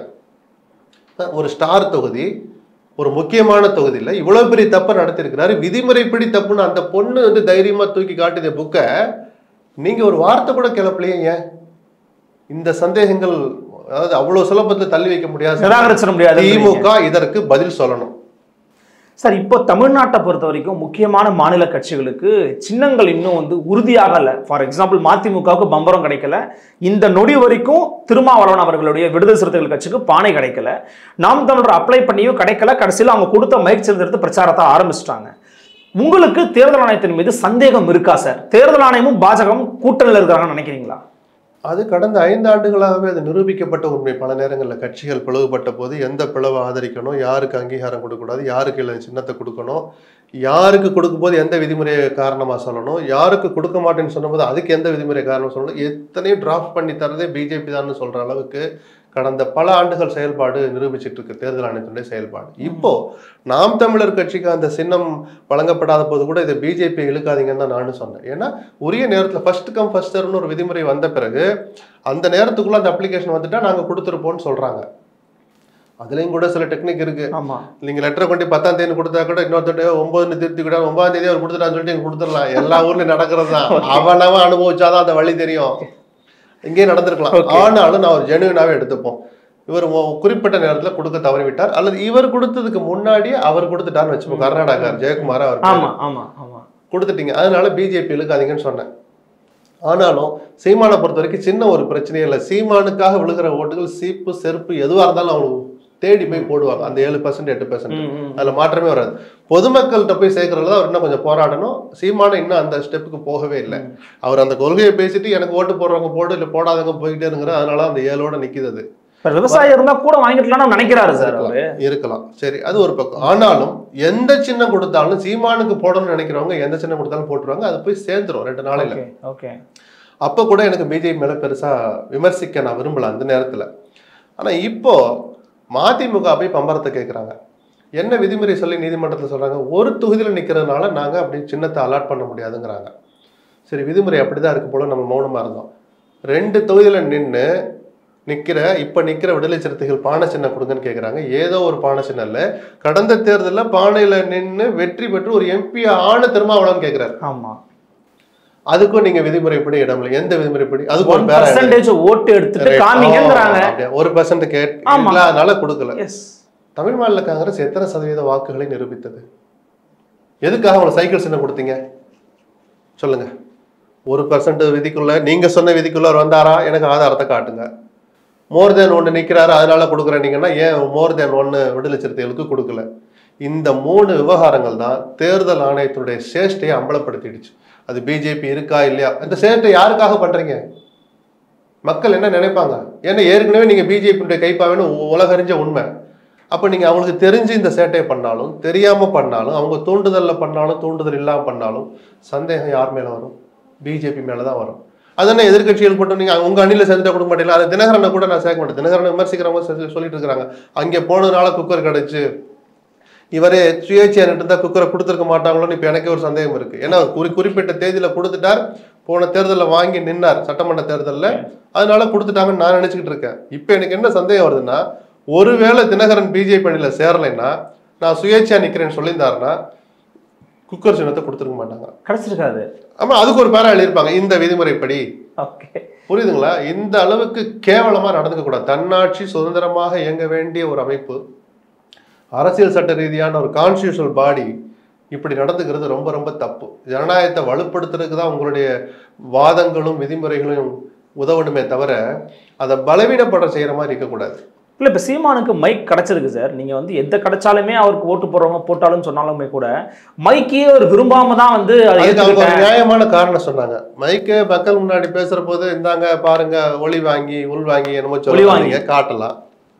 ஒரு ஸ்டார் தொகுதி, ஒரு முக்கியமான தொகுதியில இவ்வளவு பெரிய தப்ப நடத்திருக்கிறாரு. விதிமுறைப்படி தப்புன்னு அந்த பொண்ணு வந்து தைரியமா தூக்கி காட்டிய புக்க நீங்க ஒரு வார்த்தை கூட கிளப்பலையே. ஏன்? இந்த சந்தேகங்கள், அதாவது அவ்வளவு சுலபத்தில் தள்ளி வைக்க முடியாது. திமுக இதற்கு பதில் சொல்லணும் சார். இப்போ தமிழ்நாட்டை பொறுத்த வரைக்கும் முக்கியமான மாநில கட்சிகளுக்கு சின்னங்கள் இன்னும் வந்து உறுதியாகல. ஃபார் எக்ஸாம்பிள், மதிமுகவுக்கு பம்பரம் கிடைக்கல. இந்த நொடி வரைக்கும் திருமாவளவன் அவர்களுடைய விடுதலை சிறுத்தைகள் கட்சிக்கு பானை கிடைக்கல. நாம் தமிழர் அப்ளை பண்ணியும் கிடைக்கல. கடைசியில் அவங்க கொடுத்த மைக் எடுத்து பிரச்சாரத்தை ஆரம்பிச்சிட்டாங்க. உங்களுக்கு தேர்தல் ஆணையத்தின் மீது சந்தேகம் இருக்கா சார்? தேர்தல் ஆணையமும் பாஜகவும் கூட்டணியில் இருக்கிறாங்கன்னு நினைக்கிறீங்களா? அது கடந்த 5 ஆண்டுகளாகவே அது நிரூபிக்கப்பட்ட உண்மை. பல நேரங்களில் கட்சிகள் பிளவுபட்ட போது எந்த பிளவை ஆதரிக்கணும், யாருக்கு அங்கீகாரம் கொடுக்கக்கூடாது, யாருக்கு இல்லை சின்னத்தை கொடுக்கணும், யாருக்கு கொடுக்கும்போது எந்த விதிமுறையை காரணமாக சொல்லணும், யாருக்கு கொடுக்க மாட்டேன்னு சொன்னபோது அதுக்கு எந்த விதிமுறை காரணம் சொல்லணும், எத்தனையும் டிராஃப்ட் பண்ணி தரதே பிஜேபி தான் சொல்கிற அளவுக்கு கடந்த பல ஆண்டுகள் செயல்பாடு நிரூபிச்சுட்டு இருக்கு தேர்தல் ஆணையத்தினுடைய செயல்பாடு. இப்போ நாம் தமிழர் கட்சிக்கு அந்த சின்னம் வழங்கப்படாத போது கூட இதை பிஜேபி இழுக்காதீங்கன்னு தான் நானும் சொன்னேன். ஏன்னா உரிய நேரத்தில் ஃபர்ஸ்ட் கம் ஃபர்ஸ்ட் சர்வ்னு ஒரு விதிமுறை வந்த பிறகு அந்த நேரத்துக்குள்ள அந்த அப்ளிகேஷன் வந்துட்டா நாங்க கொடுத்துருப்போம்னு சொல்றாங்க. அதுலயும் கூட சில டெக்னிக் இருக்கு. நீங்க லெட்டரை கொண்டு 10ஆம் தேதி கொடுத்தா கூட இன்னொருத்தட்ட 9 திருத்தி கூட 9ஆம் தேதி அவர் கொடுத்துட்டான்னு சொல்லிட்டு கொடுத்துடலாம். எல்லா ஊர்லயும் நடக்கிறது தான். அவனவன் அனுபவிச்சாதான் அந்த வழி தெரியும். இங்கே நடந்திருக்கலாம். ஆனாலும் நான் ஒரு ஜெனுவினாவே எடுத்துப்போம். இவர் குறிப்பிட்ட நேரத்தில் கொடுக்க தவறிவிட்டார், அல்லது இவர் கொடுத்ததுக்கு முன்னாடியே அவர் கொடுத்துட்டார்னு வச்சுப்போம். கர்நாடகா ஜெயக்குமார் அவர் கொடுத்துட்டீங்க, அதனால பிஜேபி இழுக்காதீங்கன்னு சொன்னேன். ஆனாலும் சீமானை பொறுத்த வரைக்கும் சின்ன ஒரு பிரச்சனையே இல்லை. சீமானுக்காக விழுகிற ஓட்டுகள் சீப்பு செருப்பு எதுவாக இருந்தாலும் அவங்களுக்கு தேடி போய் போடுவாங்க அந்த 7% 8%. அதுல மாற்றமே வராது. பொதுமக்கள்கிட்ட போய் சேர்க்கறதுல அவர் இன்னும் கொஞ்சம் போராடணும். சீமானம் இன்னும் அந்த ஸ்டெப்புக்கு போகவே இல்லை. அவர் அந்த கொள்கையை பேசிட்டு எனக்கு ஓட்டு போடுறவங்க போடு இல்லை போடாதவங்க போய்கிட்டே இருக்கிற, அதனால அந்த 7ஓட நிக்குது. விவசாயம் இருந்தா கூட வாங்கிடலாம் நினைக்கிறாரு சார். இருக்கலாம், சரி, அது ஒரு பக்கம். ஆனாலும் எந்த சின்னம் கொடுத்தாலும் சீமானுக்கு போடணும்னு நினைக்கிறவங்க எந்த சின்னம் கொடுத்தாலும் போட்டுருவாங்க. அது போய் சேர்ந்துரும் 2 நாளையில. அப்ப கூட எனக்கு பிஜேபி மேல பெருசா விமர்சிக்க நான் விரும்பல அந்த நேரத்துல. ஆனா இப்போ மதிமுக போய் பம்பரத்தை கேட்கறாங்க. என்ன விதிமுறை சொல்லி நீதிமன்றத்தில் சொல்றாங்க, ஒரு தொகுதியில நிக்கிறதுனால நாங்க அப்படி சின்னத்தை அலாட் பண்ண முடியாதுங்கிறாங்க. சரி, விதிமுறை அப்படிதான் இருக்கு போல நம்ம மௌனமா இருந்தோம். 2 தொகுதியில இப்ப நிக்கிற விடுதலை சிறுத்தைகள் பானை சின்னம் கொடுங்கன்னு கேட்கறாங்க. ஏதோ ஒரு பானை சின்னம் இல்ல, கடந்த தேர்தலில் பானையில நின்று வெற்றி பெற்று ஒரு MP ஆன திருமாவளவன் கேட்கிறாரு. ஆமா, அதுக்கும் நீங்க விதிமுறைப்படி இடம் இல்லை. எந்த விதிமுறைப்படி? அதுக்கு ஒரு ஓட்டு எடுத்துட்டு காமிங்கங்கறாங்க. 1% கேட்கல, அதனால கொடுக்கல. தமிழ் மாநில காங்கிரஸ் எத்தனை சதவீத வாக்குகளை நிரூபித்தது? எதுக்காக அவங்க சைக்கிள் சின்னம் கொடுத்தீங்க சொல்லுங்க. 1% விதிக்குள்ள, நீங்க சொன்ன விதிக்குள்ள வந்தாரா? எனக்கு ஆதாரத்தை காட்டுங்க. மோர் தேன் 1 நிற்கிறாரு அதனால கொடுக்குறீங்கன்னா ஏன் மோர் தேன் 1 விடுதலை சிறுத்தைகளுக்கு கொடுக்கல? இந்த 3 விவகாரங்கள் தான் தேர்தல் ஆணையத்தினுடைய சேஷ்டையை அம்பலப்படுத்திடுச்சு. அது பிஜேபி இருக்கா இல்லையா, இந்த சேஷ்டை யாருக்காக பண்றீங்க? மக்கள் என்ன நினைப்பாங்க? ஏன்னா ஏற்கனவே நீங்க பிஜேபியுடைய கைப்பாவேன்னு உலகறிஞ்ச உண்மை. அப்ப நீங்க அவங்களுக்கு தெரிஞ்சு இந்த சேட்டையை பண்ணாலும் தெரியாம பண்ணாலும், அவங்க தூண்டுதல்ல பண்ணாலும் தூண்டுதல் இல்லாம பண்ணாலும் சந்தேகம் யார் மேல வரும்? பிஜேபி மேலதான் வரும். அதனால எதிர்கட்சிகள் மட்டும் நீங்க உங்க அணியில சேர்ந்துட்டா கொடுக்க மாட்டீங்களா? அது தினகரனை கூட நான் சேர்க்க மாட்டேன். தினகரனை விமர்சிக்கிறவங்க சொல்லிட்டு இருக்கிறாங்க, அங்கே போனதுனால குக்கர் கிடைச்சு, இவரே சுயேட்சையா இருந்தா குக்கரை கொடுத்துருக்க மாட்டாங்களோன்னு இப்ப எனக்கே ஒரு சந்தேகம் இருக்கு. ஏன்னா குறிப்பிட்ட தேதியில கொடுத்துட்டார், போன தேர்தலில் வாங்கி நின்னார் சட்டமன்ற தேர்தலில், அதனால கொடுத்துட்டாங்கன்னு நான் நினைச்சுக்கிட்டு இருக்கேன். இப்ப எனக்கு என்ன சந்தேகம் வருதுன்னா, ஒருவேளை தினகரன் பிஜேபி அணியில சேரலைன்னா, நான் சுயேட்சையா நிக்கிறேன்னு சொல்லியிருந்தாருன்னா குக்கர் சின்னத்தை கொடுத்துருக்க மாட்டாங்க, கிடைச்சிருக்காது. ஆமா, அதுக்கு ஒரு பேரா எழுதியிருப்பாங்க இந்த விதிமுறைப்படி. புரியுதுங்களா? இந்த அளவுக்கு கேவலமா நடந்துக்க கூடாது. தன்னாட்சி சுதந்திரமாக இயங்க வேண்டிய ஒரு அமைப்பு, அரசியல் சட்ட ரீதியான ஒரு கான்ஸ்டிடியூஷனல் பாடி இப்படி நடந்துக்கிறது ரொம்ப ரொம்ப தப்பு. ஜனநாயகத்தை வலுப்படுத்துறதுக்கு தான் உங்களுடைய வாதங்களும் விதிமுறைகளும் உதவணுமே தவிர அதை பலவீனப்பட செய்யற மாதிரி இருக்கக்கூடாது. இல்லை, இப்போ சீமானுக்கு மைக் கிடச்சிருக்கு சார். நீங்கள் வந்து எந்த கிடைச்சாலுமே அவருக்கு ஓட்டு போடுறவங்க போட்டாலும் சொன்னாலுமே கூட மைக்கே ஒரு விரும்பாம தான் வந்து நியாயமான காரணம் சொன்னாங்க. மைக்கே மக்கள் முன்னாடி பேசுற போது இந்தாங்க பாருங்க ஒளி வாங்கி உள் வாங்கி என்னமோ சொல்லி காட்டலாம்.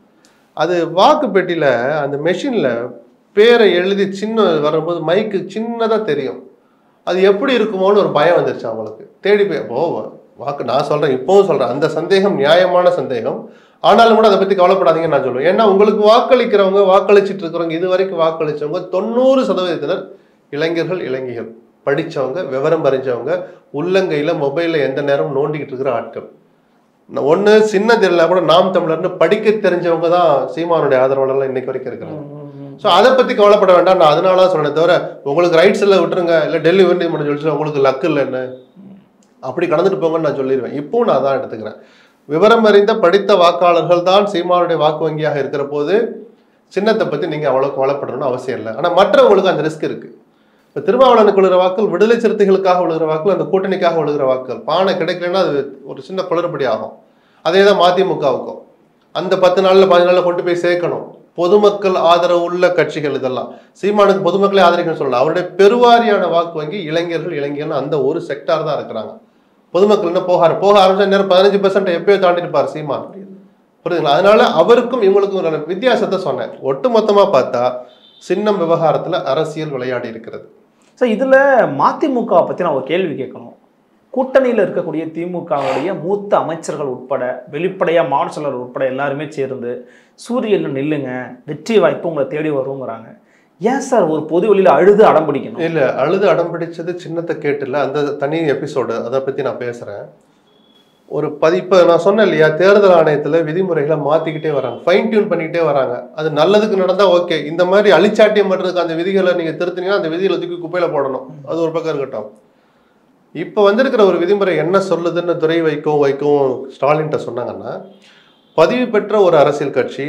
அது வாக்கு பெட்டியில அந்த மெஷின்ல பேரை எழுதி சின்ன வரும்போது மைக்கு சின்னதா தெரியும். அது எப்படி இருக்குமோன்னு ஒரு பயம் வந்துருச்சு அவங்களுக்கு. தேடி போய் வாக்கு நான் சொல்றேன், இப்பவும் சொல்றேன், அந்த சந்தேகம் நியாயமான சந்தேகம். ஆனாலும் கூட அதை பத்தி கவலைப்படாதீங்கன்னு நான் சொல்லுவேன். ஏன்னா உங்களுக்கு வாக்களிக்கிறவங்க, வாக்களிச்சுட்டு இருக்கிறவங்க, இது வரைக்கும் வாக்களிச்சவங்க 90% இளைஞர்கள், இளைஞர்கள், படிச்சவங்க, விவரம் அறிஞ்சவங்க, உள்ளங்கையில மொபைல்ல எந்த நேரம் நோண்டிக்கிட்டு இருக்கிற ஆட்கள். ஒண்ணு சின்ன தெரியல கூட நாம் தமிழர்னு படிக்க தெரிஞ்சவங்க தான் சீமானுடைய ஆதரவாளர்லாம் இன்னைக்கு வரைக்கும் இருக்கிறாங்க. ஸோ அதை பத்தி கவலைப்பட வேண்டாம். நான் அதனால தான் சொன்னேன் தவிர உங்களுக்கு ரைட்ஸ் எல்லாம் விட்டுருங்க, இல்லை டெல்லி உயர்நீதிமன்றம் சொல்லிச்சு உங்களுக்கு லக்கு இல்லைன்னு அப்படி கடந்துட்டு போங்கன்னு நான் சொல்லிடுவேன். இப்போ நான் தான் எடுத்துக்கிறேன். விவரம் அறிந்த படித்த வாக்காளர்கள் தான் சீமானுடைய வாக்கு வங்கியாக இருக்கிற போது சின்னத்தை பத்தி நீங்க அவ்வளவு கவலைப்படணும்னு அவசியம் இல்லை. ஆனா மற்றவங்களுக்கு அந்த ரிஸ்க் இருக்கு. இப்ப திருமாவளவனுக்கு விழுகிற வாக்கள் விடுதலை சிறுத்தைகளுக்காக விழுகிற வாக்கள், அந்த கூட்டணிக்காக விழுகிற வாக்கள். பானை கிடைக்கலன்னா அது ஒரு சின்ன குளறுபடி ஆகும். அதே தான் மதிமுகவுக்கும் அந்த 10 நாள்ல 15 நாள்ல கொண்டு போய் சேர்க்கணும். பொதுமக்கள் ஆதரவு உள்ள கட்சிகள் இதெல்லாம் சீமானுக்கு பொதுமக்களை ஆதரிக்கணும்னு சொல்லலாம். அவருடைய பெருவாரியான வாக்கு வங்கி இளைஞர்கள் அந்த ஒரு செக்டார் தான் இருக்கிறாங்க. பொதுமக்கள் என்ன போக ஆரம்பிச்சா நேரம் 15% எப்பயோ தாண்டிருப்பார் சீமான். புரியுதுங்களா? அதனால அவருக்கும் இவங்களுக்கும் வித்தியாசத்தை சொன்னேன். ஒட்டு மொத்தமா பார்த்தா சின்னம் விவகாரத்துல அரசியல் விளையாடி இருக்கிறது. சார், இதுல மதிமுக பத்தி நான் ஒரு கேள்வி கேட்கணும். கூட்டணியில் இருக்கக்கூடிய திமுகவுடைய மூத்த அமைச்சர்கள் உட்பட, வெளிப்படையா மாநிலர் உட்பட எல்லாருமே சேர்ந்து சூரியன் நில்லுங்க, வெற்றி வாய்ப்பு உங்களை தேடி வருங்கிறாங்க. ஏன் சார் ஒரு பொது வழியில் அழுது அடம்பிடிக்கணும்? இல்லை, அழுது அடம்பிடிச்சது சின்னத்தை கேட்டுல, அந்த தனி எபிசோடு அதை பற்றி நான் பேசுகிறேன். ஒரு இப்போ நான் சொன்னேன் இல்லையா, தேர்தல் ஆணையத்தில் விதிமுறைகளை மாற்றிக்கிட்டே வராங்க, ஃபைன் டியூன் பண்ணிக்கிட்டே வராங்க. அது நல்லதுக்கு நடந்தால் ஓகே. இந்த மாதிரி அழிச்சாட்டியம் பண்ணுறதுக்கு அந்த விதிகளை நீங்கள் திருத்தினீங்கன்னா அந்த விதிகளை தூக்கி குப்பையில் போடணும். அது ஒரு பக்கம் இருக்கட்டும். இப்போ வந்திருக்கிற ஒரு விதிமுறை என்ன சொல்லுதுன்னு துரை வைக்கவும் ஸ்டாலின்கிட்ட சொன்னாங்கன்னா, பதிவு பெற்ற ஒரு அரசியல் கட்சி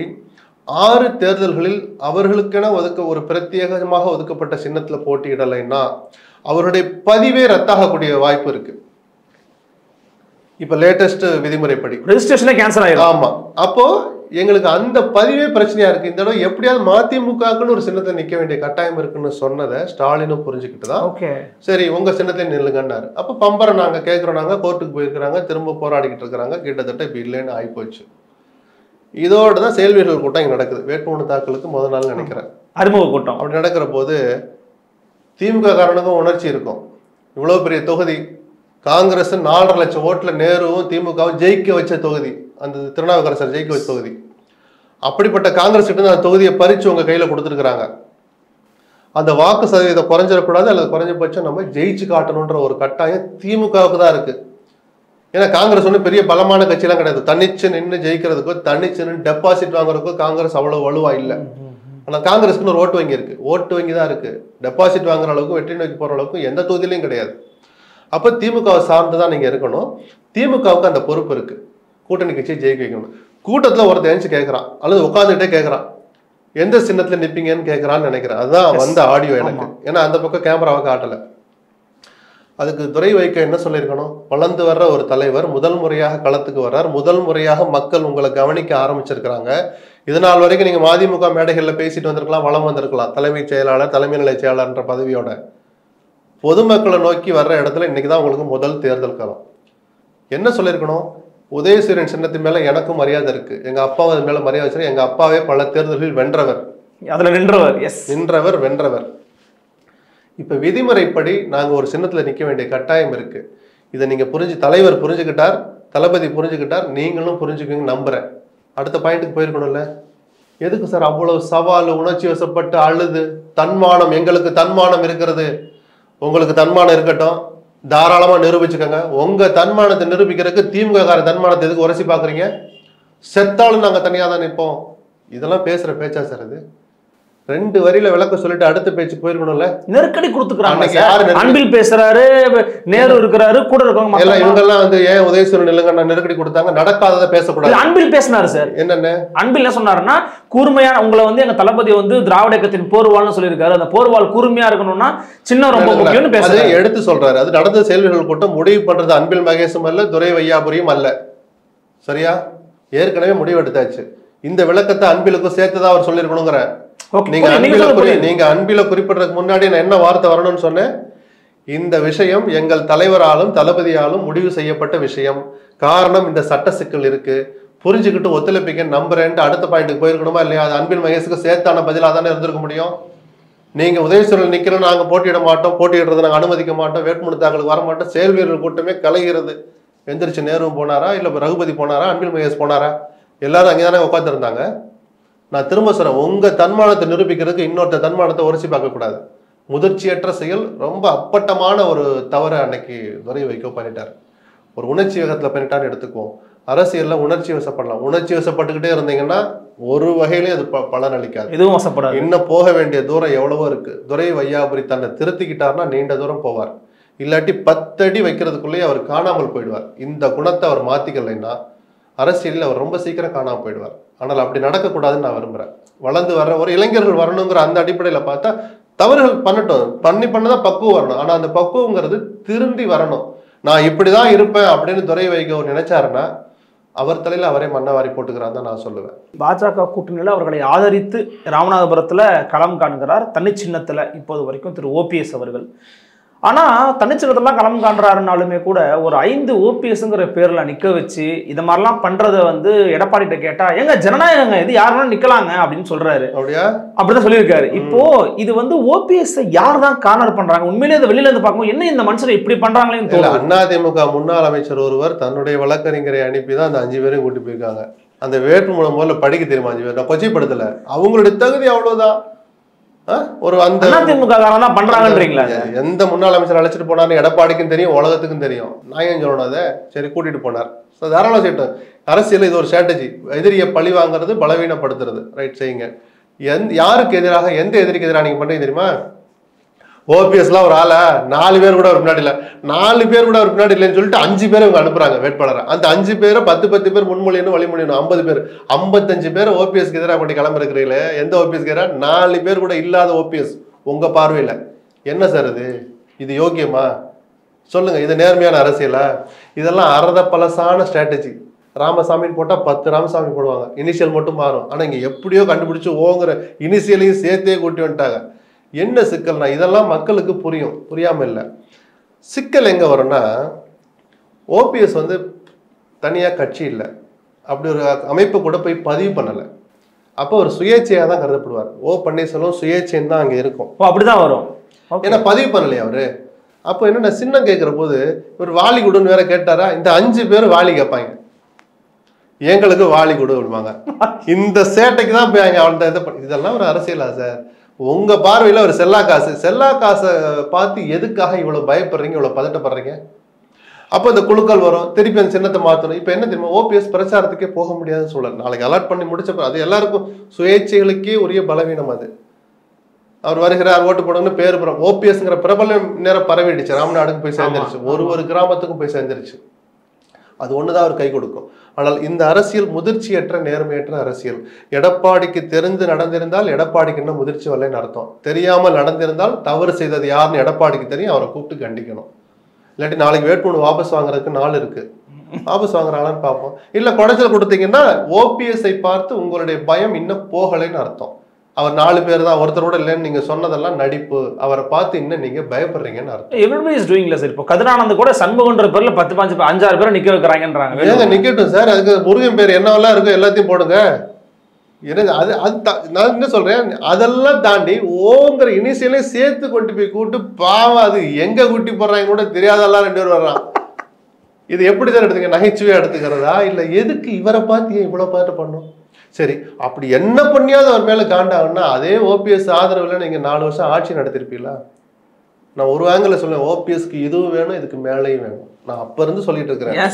6 தேர்தல்களில் அவர்களுக்கென ஒரு பிரத்யேகமாக ஒதுக்கப்பட்ட சின்னத்தில் போட்டியிடலைன்னா அவருடைய பதிவே ரத்தாகக்கூடிய வாய்ப்பு இருக்கு. இப்ப லேட்டஸ்ட் விதிமுறைப்படி ரெஜிஸ்ட்ரேஷனே கேன்சல் ஆயிடும். ஆமா, அப்போ எங்களுக்கு அந்த பதிவே பிரச்சனையா இருக்கு. இந்த தடவை எப்படியாவது மதிமுகக்குன்னு ஒரு சின்னத்தை நிக்க வேண்டிய கட்டாயம் இருக்குன்னு சொன்னதை ஸ்டாலினும் புரிஞ்சுக்கிட்டு தான் சரி உங்க சின்னத்தை நில்லுங்கன்னாரு. அப்ப பம்பரை நாங்க கேட்கிறோம், நாங்க கோர்ட்டுக்கு போயிருக்கிறாங்க, திரும்ப போராடிக்கிட்டு இருக்கிறாங்க. கிட்டத்தட்ட இப்ப இல்லைன்னு ஆயிப்போச்சு. இதோட தான் செயல் வீரர்கள் கூட்டம் இங்க நடக்குது. வேட்புமனு தாக்கலுக்கு முதல் நாள் நினைக்கிறேன் அறிமுக கூட்டம். அப்படி நடக்கிற போது திமுக காரனுக்கும் உணர்ச்சி இருக்கும். இவ்வளவு பெரிய தொகுதி, காங்கிரஸ் 4.5 லட்சம் ஓட்டுல நேருவும் திமுகவும் ஜெயிக்க வச்ச தொகுதி, அந்த திருநாவுக்கரசர் ஜெயிக்க வச்ச தொகுதி. அப்படிப்பட்ட காங்கிரஸ் கிட்ட அந்த தொகுதியை பறிச்சு உங்க கையில கொடுத்துருக்காங்க. அந்த வாக்கு சதவீதம் குறைஞ்சிடக்கூடாது, அல்லது குறைஞ்சபட்சம் நம்ம ஜெயிச்சு காட்டணுன்ற ஒரு கட்டாயம் திமுகவுக்கு தான் இருக்கு. ஏன்னா காங்கிரஸ் ஒன்றும் பெரிய பலமான கட்சியெல்லாம் கிடையாது. தனிச்சு நின்று ஜெயிக்கிறதுக்கோ தனிச்சு நின்று டெபாசிட் வாங்குறதுக்கோ காங்கிரஸ் அவ்வளவு வலுவா இல்லை. ஆனால் காங்கிரஸ்க்குன்னு ஒரு ஓட்டு வங்கி இருக்கு, ஓட்டு வங்கி தான் இருக்கு. டெபாசிட் வாங்குற அளவுக்கு வெற்றி நோக்கி போற அளவுக்கு எந்த தொகுதியிலையும் கிடையாது. அப்ப திமுகவை சார்ந்துதான் நீங்க இருக்கணும். திமுகவுக்கு அந்த பொறுப்பு இருக்கு, கூட்டணி கட்சியை ஜெயிக்க வைக்கணும். கூட்டத்துல ஒருத்தர் எழுந்து கேட்கறான் அல்லது உட்காந்துட்டே கேட்கறான், எந்த சின்னத்துல நிப்பீங்கன்னு கேட்கறான்னு நினைக்கிறேன். அதுதான் வந்த ஆடியோ எனக்கு. ஏன்னா அந்த பக்கம் கேமராவை காட்டல. அதுக்கு துரை வைக்க என்ன சொல்லியிருக்கணும், வளர்ந்து வர்ற ஒரு தலைவர் முதல் முறையாக களத்துக்கு வர்றார், முதல் முறையாக மக்கள் உங்களை கவனிக்க ஆரம்பிச்சிருக்கிறாங்க. இதனால் வரைக்கும் நீங்க மதிமுக மேடைகள்ல பேசிட்டு வந்திருக்கலாம், வளம் வந்திருக்கலாம், தலைமைச் செயலாளர் தலைமை நிலை செயலாளர்ன்ற பதவியோட. பொதுமக்களை நோக்கி வர்ற இடத்துல இன்னைக்குதான் உங்களுக்கு முதல் தேர்தல் காலம். என்ன சொல்லியிருக்கணும், உதயசூரியன் சின்னத்தின் மேல எனக்கும் மரியாதை இருக்கு, எங்க அப்பாவும் அது மேல மரியாதை வச்சிருக்க, எங்க அப்பாவே பல தேர்தல்களில் வென்றவர், அதுல நின்றவர் வென்றவர். இப்ப விதிமுறைப்படி நாங்க ஒரு சின்னத்துல நிக்க வேண்டிய கட்டாயம் இருக்கு. இதை நீங்க தலைவர் புரிஞ்சுக்கிட்டார், தளபதி புரிஞ்சுக்கிட்டார், நீங்களும் புரிஞ்சுக்குவீங்க நம்புறேன். அடுத்த பாயிண்ட்டுக்கு போயிருக்கணும்ல. எதுக்கு சார் அவ்வளவு சவால், உணர்ச்சி வசப்பட்டு அழுது, தன்மானம், எங்களுக்கு தன்மானம் இருக்கிறது, உங்களுக்கு தன்மானம் இருக்கட்டும், தாராளமா நிரூபிச்சுக்கோங்க. உங்க தன்மானத்தை நிரூபிக்கிறதுக்கு திமுக கார தன்மானத்தை எதுக்கு உரசி பாக்குறீங்க? செத்தாலும் நாங்க தனியா தான் நிற்போம். இதெல்லாம் பேசுற பேச்சா சார்? இது 2 வரியில விளக்க சொல்லிட்டு அடுத்த பேச்சு போயிருக்கணும்ல. நெருக்கடி கொடுத்துக்கிறாங்க. அன்பில் பேசுறாரு, நேரு இருக்கிறாரு, கூட இருக்கவங்க எல்லாம் இவங்க எல்லாம் வந்து ஏன் உதயசூரன் இல்லைங்க நெருக்கடி கொடுத்தாங்க, நடக்காததை பேசக்கூடாது. அன்பில் பேசினாரு சார். என்னன்னு அன்பில் என்ன சொன்னாருன்னா, கூர்மையான உங்களை வந்து எங்க தளபதி வந்து திராவிட இயக்கத்தின் போர்வால்னு சொல்லியிருக்காரு. அந்த போர்வால் கூர்மையா இருக்கணும்னா சின்ன ரொம்ப முக்கியம்னு பேசுறாரு, எடுத்து சொல்றாரு. அது நடந்த செயல்கள் கூட்டம் முடிவு பண்றது அன்பில் மகேஷும் அல்ல, துரை வையாபுரியும் அல்ல. சரியா? ஏற்கனவே முடிவு எடுத்தாச்சு. இந்த விளக்கத்தை அன்பிலுக்கும் சேர்த்துதான் அவர் சொல்லியிருக்கணுங்கிற. நீங்க அன்பில குறிப்பிடறதுக்கு முன்னாடி நான் என்ன வார்த்தை வரணும்னு சொன்னேன், இந்த விஷயம் எங்கள் தலைவராலும் தளபதியாலும் முடிவு செய்யப்பட்ட விஷயம், காரணம் இந்த சட்ட சிக்கல் இருக்கு, புரிஞ்சுக்கிட்டு ஒத்துழைப்பிக்க நம்புறேன்ட்டு அடுத்த பாயிண்ட்டுக்கு போயிருக்கணுமா இல்லையா? அது அன்பில் மகேஷுக்கு சேர்த்தான பதிலாக தானே இருந்திருக்க முடியும். நீங்க உதயசூரன் நிக்கிறோம், நாங்க போட்டியிட மாட்டோம், போட்டியிடுறதை நாங்க அனுமதிக்க மாட்டோம், வேட்புமனு தாக்கலுக்கு வர மாட்டோம், செயல் வீரர்கள் கூட்டமே கலைகிறது. எந்திரிச்சு நேருவும் போனாரா, இல்ல ரகுபதி போனாரா, அன்பில் மகேஷ் போனாரா? எல்லாரும் அங்கேதானே உட்கார்ந்து இருந்தாங்க. நான் திரும்ப சொல்றேன், உங்க தன்மானத்தை நிரூபிக்கிறதுக்கு இன்னொருத்த தன்மானத்தை உரைச்சி பார்க்க கூடாது. முதிர்ச்சியற்ற செயல், ரொம்ப அப்பட்டமான ஒரு தவறை அன்னைக்கு துரை வைக்க பண்ணிட்டார். ஒரு உணர்ச்சி வேகத்துல பண்ணிட்டான்னு எடுத்துக்குவோம். அரசியல்ல உணர்ச்சி வசப்படலாம், உணர்ச்சி வசப்பட்டுக்கிட்டே இருந்தீங்கன்னா ஒரு வகையிலே அது பலன் அளிக்காது, எதுவும் வசப்படாது. இன்னும் போக வேண்டிய தூரம் எவ்வளவோ இருக்கு. துரை வையாபுரி தன்னை திருத்திக்கிட்டார்னா நீண்ட தூரம் போவார். இல்லாட்டி 10 அடி வைக்கிறதுக்குள்ளேயே அவர் காணாமல் போயிடுவார். இந்த குணத்தை அவர் மாத்திக்கலைன்னா அரசியலில் அவர் ரொம்ப சீக்கிரம் காணாமல் போயிடுவார். ஆனால் அப்படி நடக்கக்கூடாதுன்னு நான் விரும்புகிறேன். வளர்ந்து வர்ற ஒரு இளைஞர்கள் வரணுங்கிற அந்த அடிப்படையில் பார்த்தா தவறுகள் பண்ணட்டும், பண்ணதான் பக்குவம் வரணும். ஆனால் அந்த பக்குவங்கிறது திரும்பி வரணும். நான் இப்படிதான் இருப்பேன் அப்படின்னு துரை வைக்க நினைச்சாருன்னா அவர் தலையில் அவரே மண்ணவாரி போட்டுக்கிறார் தான் நான் சொல்லுவேன். பாஜக கூட்டணியில் அவர்களை ஆதரித்து ராமநாதபுரத்தில் களம் காண்கிறார் தனிச்சின்னத்தில் இப்போது வரைக்கும் திரு ஓபிஎஸ் அவர்கள். ஆனால் தனிச்சின்னத்தெல்லாம் களம் காண்றாருனாலுமே கூட ஒரு 5 ஓபிஎஸ்ங்கிற பேரில் நிற்க வச்சு இதை மாதிரிலாம் பண்ணுறதை வந்து எடப்பாடிகிட்ட கேட்டால் எங்க ஜனநாயகங்க, இது யாருன்னா நிற்கலாங்க அப்படின்னு சொல்கிறாரு. அப்படிதான் சொல்லியிருக்காரு. இப்போ இது வந்து ஓபிஎஸ் யார் தான் கார்னர் பண்ணுறாங்க? உண்மையிலேயே அதை வெளியில இருந்து பார்க்கும்போது என்ன இந்த மனுஷனை இப்படி பண்ணுறாங்களேன்னு தோணும். அதிமுக முன்னாள் அமைச்சர் ஒருவர் தன்னுடைய வழக்கறிஞரை அனுப்பி தான் அந்த 5 பேரையும் கூட்டி போயிருக்காங்க. அந்த வேட்புமனு முதல்ல படிக்க தெரியுமா 5 பேர்? நான் கொச்சைப்படுத்தல, அவங்களுடைய தகுதி அவ்வளவுதான். ஒரு அந்த பண்றாங்கன்றீங்களா? எந்த முன்னாள் அமைச்சர் அழைச்சிட்டு போனாரு எடப்பாடிக்கும் தெரியும், உலகத்துக்கும் தெரியும். நான் ஏன் சொல்லணும் அதை? சரி, கூட்டிட்டு போனார், தாராளம் செய்யட்டும். அரசியல் இது ஒரு ஸ்ட்ராட்டஜி. எதிரியை பழி வாங்குறது, பலவீனப்படுத்துறது. ரைட், செய்யுங்க. யாருக்கு எதிராக, எந்த எதிரிக்கு எதிராக நீங்க பண்றீங்க தெரியுமா? ஓபிஎஸ்லாம் ஒரு ஆளா 4 பேர் கூட ஒரு பின்னாடி இல்லை, 4 பேர் கூட ஒரு பின்னாடி இல்லைன்னு சொல்லிட்டு 5 பேரை இவங்க அனுப்புறாங்க வேட்பாளரை. அந்த 5 பேரை 10 பேர் முன்மொழியணும், வழிமொழியணும். 50 பேர், 55 பேர் ஓபிஎஸ்க்கு எதிராக பண்ணி கிளம்ப இருக்கிறீங்களே. எந்த ஓபிஎஸ்க்கு எதிராக? 4 பேர் கூட இல்லாத ஓபிஎஸ் உங்க பார்வையில என்ன சார் இது? இது யோக்கியமா? சொல்லுங்க, இது நேர்மையான அரசியலா? இதெல்லாம் அறத பலசான ஸ்ட்ராட்டஜி. ராமசாமின்னு போட்டால் 10 ராமசாமி போடுவாங்க, இனிஷியல் மட்டும் மாறும். ஆனால் இங்கே எப்படியோ கண்டுபிடிச்சி ஓங்கிற இனிஷியலையும் சேர்த்தே கூட்டி வந்துட்டாங்க. என்ன சிக்கல்னா இதெல்லாம் மக்களுக்கு புரியும், புரியாமல் இல்லை. சிக்கல் எங்கே வரும்னா, ஓபிஎஸ் வந்து தனியாக கட்சி இல்லை, அப்படி ஒரு அமைப்பு கூட போய் பதிவு பண்ணலை. அப்போ ஒரு சுயேட்சையாக தான் கருதப்படுவார். ஓ பன்னீர்செல்வம் சுயேட்சைன்னு தான் அங்கே இருக்கும். அப்படிதான் வரும். ஏன்னா பதிவு பண்ணலையா அவரு. அப்போ என்னென்ன சின்னம் கேட்குற போது ஒரு வாலி கொடுன்னு வேற கேட்டாரா, இந்த 5 பேர் வாலி கேட்பாங்க, எங்களுக்கு வாலி கொடு விடுவாங்க. இந்த சேட்டைக்கு தான் போய் அங்கே அவள்கிட்ட இதை பண்ணி. இதெல்லாம் ஒரு அரசியலா சார்? உங்க பார்வையில் ஒரு செல்லா காசை பார்த்து எதுக்காக இவ்வளோ பயப்படுறீங்க, இவ்வளோ பதட்டப்படுறீங்க? அப்போ இந்த குழுக்கள் வரும், திருப்பி அந்த சின்னத்தை மாற்றணும். இப்போ என்ன தெரியுமா, ஓபிஎஸ் பிரச்சாரத்துக்கே போக முடியாத சூழல். நாளைக்கு அலர்ட் பண்ணி முடிச்சப்ப அது எல்லாருக்கும் சுயேட்சைகளுக்கே உரிய பலவீனம். அது அவர் வருகிறார் ஓட்டு போடணும்னு பேர் ஓபிஎஸ்ங்கிற பிரபலம் நேரம் பரவிடுச்சு, ராமநாடுக்கு போய் சேர்ந்துருச்சு, ஒரு கிராமத்துக்கும் போய் சேர்ந்துருச்சு. அது ஒண்ணுதான் அவர் கை கொடுக்கும். ஆனால் இந்த அரசியல் முதிர்ச்சியற்ற நேர்மையற்ற அரசியல். எடப்பாடிக்கு தெரிந்து நடந்திருந்தால் எடப்பாடிக்கு இன்னும் முதிர்ச்சி வரலைன்னு அர்த்தம். தெரியாமல் நடந்திருந்தால் தவறு செய்தது யாருன்னு எடப்பாடிக்கு தெரியும், அவரை கூப்பிட்டு கண்டிக்கணும். இல்லாட்டி நாளைக்கு வேட்புமனு வாபஸ் வாங்குறதுக்கு நாள் இருக்கு, வாபஸ் வாங்குறாங்களான்னு பார்ப்போம். இல்ல குடைச்சல் கொடுத்தீங்கன்னா ஓபிஎஸ்ஐ பார்த்து உங்களுடைய பயம் இன்னும் போகலைன்னு அர்த்தம். அவர் 4 பேர் தான், ஒருத்தரோட இல்லைன்னு நீங்க சொன்னதெல்லாம் நடிப்பு, அவரை பார்த்து இன்னும் நீங்க பயப்படுறீங்கன்னு அர்த்தம். Everybody is doing sir. இப்போ கதிரானந்த் கூட சண்முகன்ற பேர்ல 10-5 பேரை நிக்க வைக்கிறாங்கன்றாங்க. ஏங்க நிக்கட்டும் சார், அதுக்கு முருகன் பேர் என்னவெல்லாம் இருக்கோ எல்லாத்தையும் போடுங்க. எனக்கு அது நான் என்ன சொல்றேன், அதெல்லாம் தாண்டி ஓங்கிற இனிஷியலே சேர்த்து கொண்டு போய் கூட்டு பாவம் அது எங்க கூட்டி போடுறாங்க கூட தெரியாதெல்லாம் 2 பேர் வர்றான். இது எப்படி தான் எடுத்துக்க, நகைச்சுவையா எடுத்துக்கிறதா இல்ல எதுக்கு இவரை பார்த்து இவ்வளவு பாட்டு பண்ணும்? சரி, அப்படி என்ன பண்ணியாவது அவர் மேல காண்டாகுன்னா அதே ஓபிஎஸ் ஆதரவுல நீங்க 4 வருஷம் ஆட்சி நடத்திருப்பீங்களா? நான் ஒரு ஆங்கிள் சொல்லுவேன், ஓபிஎஸ்க்கு இதுவும் வேணும், இதுக்கு மேலேயும் வேணும். நான் அப்ப இருந்து சொல்லிட்டு இருக்கிறேன்,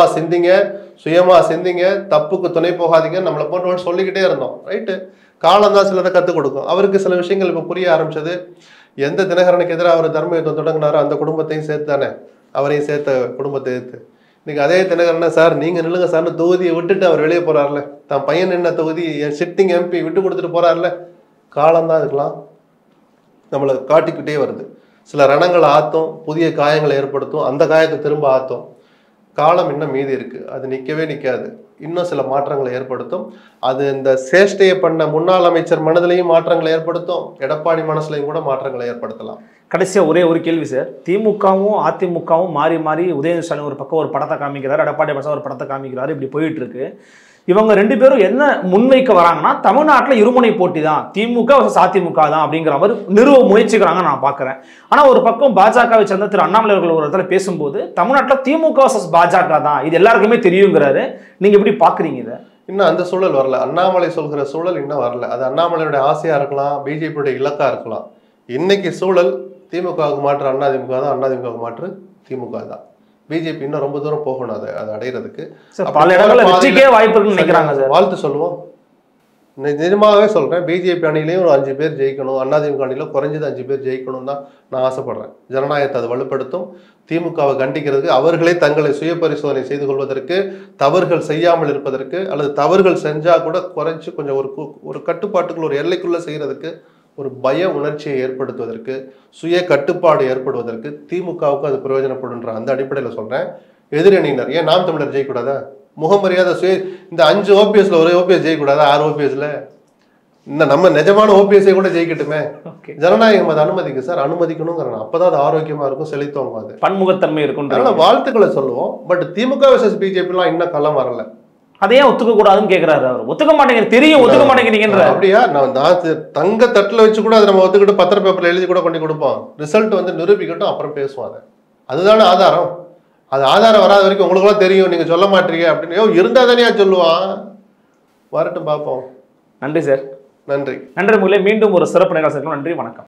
சுயமா சிந்திங்க, தப்புக்கு துணை போகாதீங்க, நம்மளை போன்ற சொல்லிக்கிட்டே இருந்தோம். ரைட்டு, காலம் தான் சிலதை கற்றுக் கொடுக்கும். அவருக்கு சில விஷயங்கள் இப்போ புரிய ஆரம்பிச்சது. எந்த தினகரனுக்கு எதிராக அவர் தர்ம யுத்தம் தொடங்கினாரோ அந்த குடும்பத்தையும் சேர்த்து தானே, அவரையும் சேர்த்த குடும்பத்தை எடுத்து இன்னைக்கு அதே தினகரனா சார் நீங்க நில்லுங்க சார்னு தொகுதியை விட்டுட்டு அவர் வெளியே போறாருல, தான் பையன் என்ன தொகுதி சிட்டிங் எம்பி விட்டு கொடுத்துட்டு போறாருல. காலம்தான் இதுக்கெல்லாம் நம்மளை காட்டிக்கிட்டே வருது. சில ரணங்களை ஆற்றும், புதிய காயங்களை ஏற்படுத்தும், அந்த காயத்தை திரும்ப ஆற்றும். காலம் இன்னும் மீதி இருக்கு, அது நிற்கவே நிற்காது, இன்னும் சில மாற்றங்களை ஏற்படுத்தும். அது இந்த சேஷ்டையை பண்ண முன்னாள் அமைச்சர் மனதிலையும் மாற்றங்களை ஏற்படுத்தும், எடப்பாடி மனசுலையும் கூட மாற்றங்களை ஏற்படுத்தலாம். கடைசியாக ஒரே ஒரு கேள்வி சார். திமுகவும் அதிமுகவும் மாறி மாறி உதயநிதி ஸ்டாலின் ஒரு பக்கம் ஒரு படத்தை காமிக்கிறார், எடப்பாடி பசங்க ஒரு படத்தை காமிக்கிறாரு, இப்படி போயிட்டு இருக்கு. இவங்க 2 பேரும் என்ன முன்வைக்க வராங்கன்னா, தமிழ்நாட்டில் இருமுனை போட்டி தான், திமுக வர்சஸ் அதிமுக தான் அப்படிங்கிற மாதிரி நிறுவ முயற்சிக்கிறாங்க நான் பார்க்குறேன். ஆனால் ஒரு பக்கம் பாஜகவை சேர்ந்த திரு அண்ணாமலை அவர்கள் ஒரு இடத்துல பேசும்போது தமிழ்நாட்டில் திமுக வர்சஸ் பாஜக தான், இது எல்லாருக்குமே தெரியுங்கிறாரு. நீங்கள் எப்படி பார்க்குறீங்க இதை? இன்னும் அந்த சூழல் வரல, அண்ணாமலை சொல்கிற சூழல் இன்னும் வரல. அது அண்ணாமலையோட ஆசையாக இருக்கலாம், பிஜேபியோட இலக்காக இருக்கலாம். இன்னைக்கு சூழல் திமுகவுக்கு மாற்று அதிமுக தான், அதிமுகவுக்கு மாற்று திமுக தான். பிஜேபி இன்னும் ரொம்ப தூரம் போகணும் அதை அடைகிறதுக்கு. பல இடங்களில் வெற்றிக்கே வாய்ப்பு இருக்குன்னு நினைக்கிறாங்க சார். வாழ்த்து சொல்லுவோம். நிஜமாகவே சொல்றேன், பிஜேபி அணியிலையும் ஒரு 5 பேர் ஜெயிக்கணும், அதிமுக அணியில குறைஞ்சது 5 பேர் ஜெயிக்கணும் தான் நான் ஆசைப்படுறேன். ஜனநாயகத்தை அது வலுப்படுத்தும். திமுகவை கண்டிக்கிறதுக்கு, அவர்களே தங்களை சுய பரிசோதனை செய்து கொள்வதற்கு, தவறுகள் செய்யாமல் இருப்பதற்கு, அல்லது தவறுகள் செஞ்சா கூட குறைஞ்சு கொஞ்சம் ஒரு கட்டுப்பாட்டுக்குள்ள ஒரு எல்லைக்குள்ள செய்யறதுக்கு, ஒரு பய உணர்ச்சியை ஏற்படுத்துவதற்கு, சுய கட்டுப்பாடு ஏற்படுவதற்கு திமுகவுக்கு அது பிரயோஜனப்படுன்ற அந்த அடிப்படையில் சொல்றேன். எதிரணியினர் ஏன் நாம் தமிழர் ஜெயிக்கூடாதா? முகமரியாதை இந்த 5 ஓபிஎஸ்ல ஒரு ஓபிஎஸ் ஜெயிக்கூடாதா? 6 ஓபிஎஸ்ல இந்த நம்ம நிஜமான ஓபிஎஸ்ஐ கூட ஜெயிக்கட்டுமே. ஜனநாயகம் அதை அனுமதிக்கு சார், அனுமதிக்கணுங்கிறேன். அப்பதான் அது ஆரோக்கியமா இருக்கும், செழித்தோங்க, அது பன்முகத்தன்மை இருக்கும். அதனால வாழ்த்துக்களை சொல்லுவோம். பட் திமுக வர்சஸ் பிஜேபிலாம் இன்னும் களம் வரல. அதையே ஒத்துக்க கூடாதுன்னு கேட்கிறாரு அவர். ஒத்துக்க மாட்டேங்கிற தெரியும், ஒத்துக்க மாட்டேங்கிறீங்கன்ற. அப்படியா? நான் தங்க தட்டுல வச்சு கூட அதை நம்ம ஒத்துக்கிட்டு பத்திர பேப்பர்ல எழுதி கூட கொண்டு கொடுப்போம். ரிசல்ட் வந்து நிரூபிக்கட்டும், அப்புறம் பேசுவோம். அதை அதுதானே ஆதாரம். அது ஆதாரம் வராத வரைக்கும் உங்களுக்குலாம் தெரியும், நீங்க சொல்ல மாட்டீங்க அப்படின்னு இருந்தா தானே சொல்லுவான். வரட்டும், பார்ப்போம். நன்றி சார். நன்றி. நன்றி. மீண்டும் ஒரு சிறப்பு நிகழ்ச்சி. நன்றி, வணக்கம்.